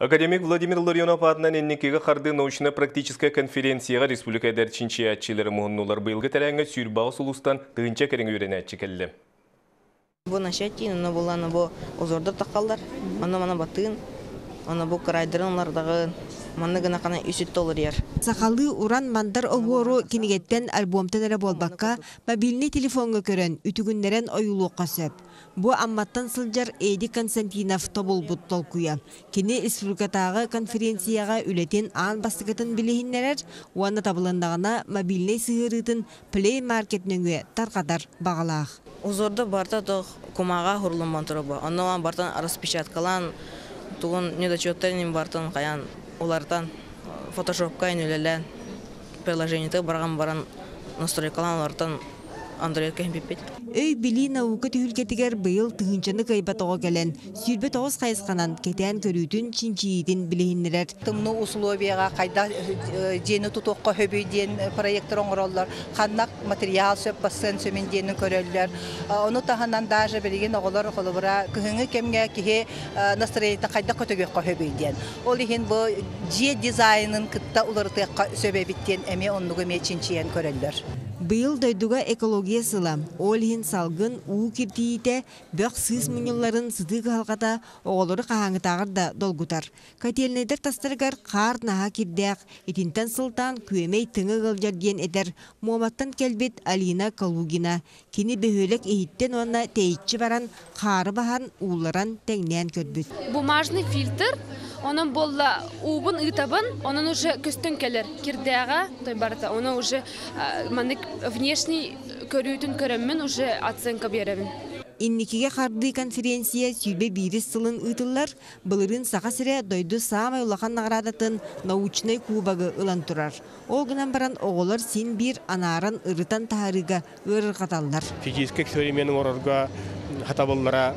Академик Владимир Ларионов атынан энникеге қарды научно-практическая конференцияға республика дәрчинче әтчелері мұғыннулар бұйылғы тәрәңі сүйірбағы сұлыстан тығынча кереңі өрені әтчі келді. Бұл нашатин, оны бұл озордар таққалдар, оны батын, оны бұл крайдырынлардағы манны гына қана үсітті олар ер. Сақалы уран мандар оғуыру кенегеттен альбомтан әрі болбаққа мобильный телефонға көрін үтігіндерін ойылуққа сөп. Бұ амматтан сылжар Эйди Константинов тобыл бұт толкуя. Кені республикатағы конференцияға үлетен аң бастығытын білейіннерер, уанна табылындағына мобильный сығырытын Play Market нөңе тарқадар бағалақ. Озорда барта тоқ кумаға хұрлыман тұры ба. Оннан бартан распечаткалан, туғын недочеттарының бартан қаян олардан фотошопқа енелелен приложениеті барған настройкалан олардан Андроид кәмпепет. Өй білі науқы түйілкетігер бұйыл тұғыншыны қайбатығы кәлін. Сүрбе тоғыз қайысқанан кетен көрітін чинчиетін білейінлерер. Тымны условияға қайда жені тұтуққа хөбейден проекттер оңыролар, қаннақ материал сөп басын сөмен дені көрелер. Оны тағынан даже білген оғылар қолыбыра күхіңі кемге кеге настроениті қайда көтігеққа хөбейден. Ол еген бұл же дизайнын күтті ұлыртыққа сөбебіттен әме онлығы ме чинчиен көрелер. Бұйыл дойдуға экология сыла. Олхин салгын уу кептейті бөқ сыз мұныларын сыдығы халқата оғылыры қағаңытағырда долгутар. Кателнедер тастырғар қар наға кирдәқ, етінтен сылтан көмей тыңы ғылжарден етер. Муаматтан кәлбет Алина Калугина. Кені бөхөлік ехіттен онына тәйітші баран, қары бахан уыларан тәңнен көрбіт. Бумажный фильтр. Onun bolla ubun ıtabın, onun уже көстен келер кирдяга, той барта, onu уже манык внешний көрүтүн көрөммүн, уже оценка беремин. Инникеге қарды конференция сүйбе бирис сылын ұйтылар, бұлырын сақа сірі дойды самай улақан нағырадатын научный кубагы ылан тұрар. Ол гынан баран оғылар сен бір анарын ырытан тағырыға ұрыр қаталар. Физический эксперименtin орорга хатабыллара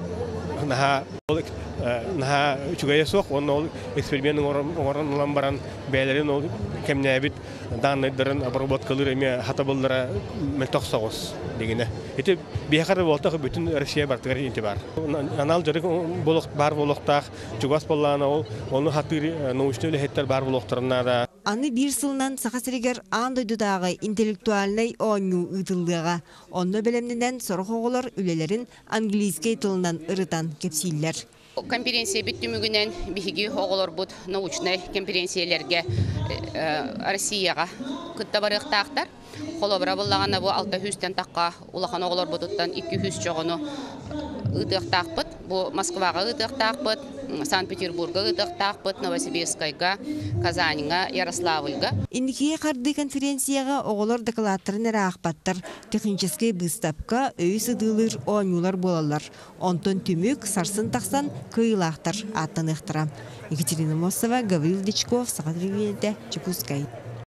наха үчүгая сок, он эксперименtin орын баран бәлерин ол кемнәбит данныдарын обработкалыр эме хатабыллара мөлтөксогос дегене. Эти бияқары болтақ бүтін Россия бартығар енте бар. Анал жарық бар болуқтақ, жүгас болағына оны хаттыр научный үліхеттер бар болуқтарына да. Аны бір сылынан сақасырегер андойдудағы интеллектуальный оңу ұйтылдыға. Оны бөлемнен сұрық оғылар үлелерін английский тылынан ырытан кепсейлер. Конференция биттүмүгүнен биһиги оголор бут научный конференциялерге Россияга кытта барыктактар. Холобра буллагана бу 600тен такка улахан оголор бутуттан 200 жогону ыдыктакпыт. Бу Москвага ыдыктакпыт, Санкт-Петербурга ыдыктакпыт, Новосибирскайга, Казаньга, Ярославльга. Индикие карды конференцияга оголор докладтарын акпаттар, технический выставка өй сыдылыр оңулар болалар. Онтон түмүк сарсын таксан кыйлактар аттаныктыра. Екатерина Мосова, Гаврил Дичков, Сагат Ревенте, Чекускай.